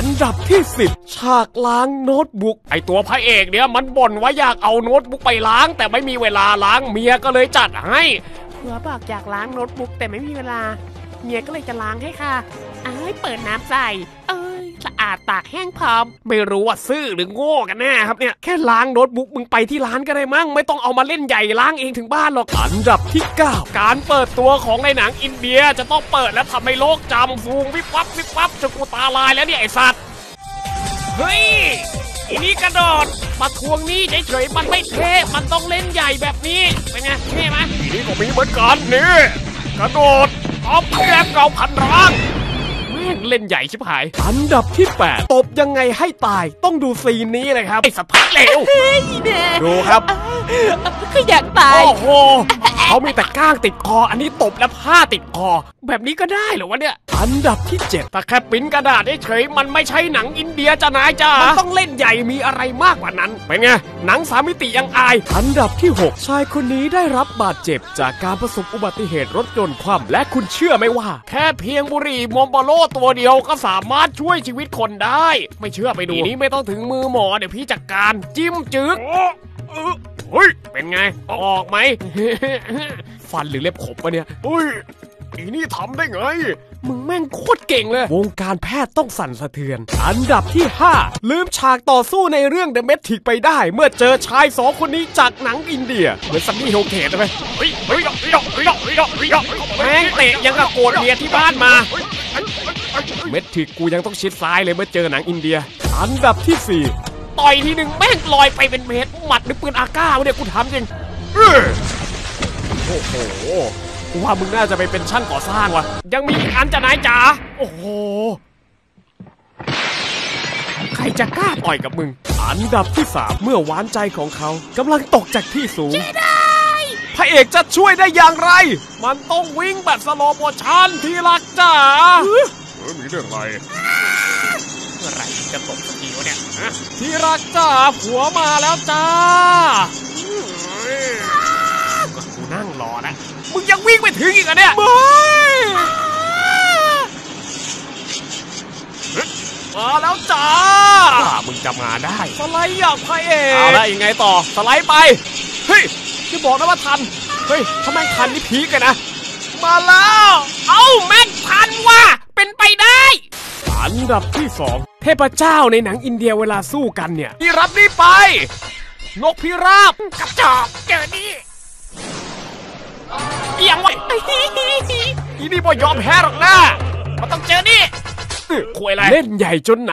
นดับที่10ฉากล้างโน้ตบุ๊กไอตัวพระเอกเนี่ยมันบ่นว่าอยากเอาโน้ตบุ๊กไปล้างแต่ไม่มีเวลาล้างเมียก็เลยจัดให้ผัวบอกอยากล้างโน้ตบุ๊กแต่ไม่มีเวลาเมียก็เลยจะล้างให้ค่ะเปิดน้ำใส่สะอาดตากแห้งพร้อมไม่รู้ว่าซื่อหรือโง่กันแน่ครับเนี่ยแค่ล้างโน้ตบุ๊กมึงไปที่ร้านก็ได้มั้งไม่ต้องเอามาเล่นใหญ่ล้างเองถึงบ้านหรอกอันดับที่9การเปิดตัวของในหนังอินเดียจะต้องเปิดและทำให้โลกจำฟูงวิบวับวิบวับจนกูตาลายแล้วเนี่ยไอสัตว์เฮ้ยอีนี่กระโดดมาทวงนี้เฉยๆมันไม่เท่มันต้องเล่นใหญ่แบบนี้เป็นไงเท่ไหมนี่ก็มีเหมือนกันนี่กระโดดเอาแก้มเกาพันร้างเล่นใหญ่ชิบหายอันดับที่8ตบยังไงให้ตายต้องดูซีนนี้เลยครับไอ้สัตว์พัดเลวดูครับก็อยากตายโอ้โหเขามีแต่ก้างติดคออันนี้ตบและผ้าติดคอแบบนี้ก็ได้เหรอวะเนี่ยอันดับที่7แต่แค่ปิ้นกระดาษเฉยมันไม่ใช่หนังอินเดียจ้านายจ้ามันต้องเล่นใหญ่มีอะไรมากกว่านั้นเป็นไงหนัง3 มิติยังอายอันดับที่6ชายคนนี้ได้รับบาดเจ็บจากการประสบอุบัติเหตุรถยนต์คว่ำและคุณเชื่อไหมว่าแค่เพียงบุหรี่มอมโบโลตัวเดียวก็สามารถช่วยชีวิตคนได้ไม่เชื่อไปดูนี้ไม่ต้องถึงมือหมอเดี๋ยวพี่จัดการจิ้มจึ๊กเฮ้ยเป็นไงออกไหม ฟันหรือเล็บขบวะเนี่ยเฮ้ยอีนี่ทำได้ไงมึงแม่งโคตรเก่งเลยวงการแพทย์ต้องสั่นสะเทือนอันดับที่5ลืมฉากต่อสู้ในเรื่อง The Matrix ไปได้เมื่อเจอชาย2คนนี้จากหนังอินเดียเหมือนซันนี่โฮเกตใช่ไหมแม่งเตะยังกระโกรธเมียที่บ้านมาเม็ดถิกกูยังต้องชิดซ้ายเลยเมื่อเจอหนังอินเดียอันดับที่4ต่อยทีหนึ่งแม่งลอยไปเป็นเมตรหมัดหรือปืนอาก้าวะเนี่ยกูทำจริงโอ้โหกูว่ามึงน่าจะไปเป็นช่างก่อสร้างวะยังมีอีกอันจะนายจ๋าโอ้โหใครจะกล้าต่อยกับมึงอันดับที่3เมื่อหวานใจของเขากำลังตกจากที่สูงพระเอกจะช่วยได้อย่างไรมันต้องวิ่งแบบสโลโมชั่นที่รักจ๋ามีเรื่องอะไรเมื่อไหร่จะตกสักทีวะเนี่ยที่รักจ๋าผัวมาแล้วจ้ากูนั่งรอนะมึงยังวิ่งไปถึงอีกอ่ะเนี่ยมาแล้วจ้ามึงจะมาได้สไลด์อย่างพระเอกเอาละยังไงต่อสไลด์ไปเฮ้ยที่บอกนะว่าทันเฮ้ยถ้าแม่งทันนี่พีคกันนะมาแล้วเอ้าแม่งทันว่ะเป็นไปได้อันดับที่2เทพเจ้าในหนังอินเดียเวลาสู้กันเนี่ยที่รับนี่ไปนกพิราบกระจอกเจอนี่เอียงไว้อีนี่บ่ยอมแพ้หรอกนะมันต้องเจอนี่คุยอะไรเล่นใหญ่จน